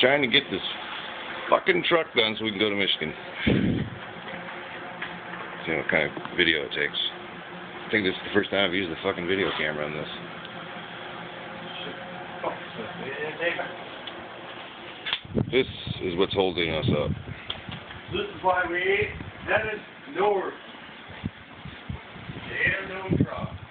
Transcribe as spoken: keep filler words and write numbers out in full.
trying to get this fucking truck done so we can go to Michigan. See what kind of video it takes. I think this is the first time I've used the fucking video camera on this. This is what's holding us up. This is why we headed north. There no truck.